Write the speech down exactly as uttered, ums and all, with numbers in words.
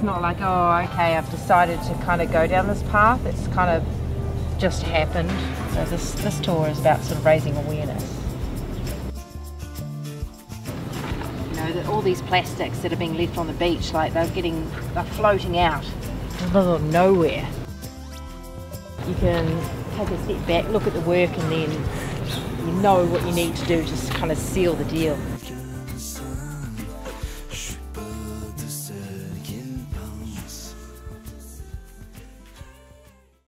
It's not like, oh, okay, I've decided to kind of go down this path. It's kind of just happened. So this, this tour is about sort of raising awareness. You know, that all these plastics that are being left on the beach, like they're getting, they're floating out in the middle of nowhere. You can take a step back, look at the work, and then you know what you need to do to kind of seal the deal.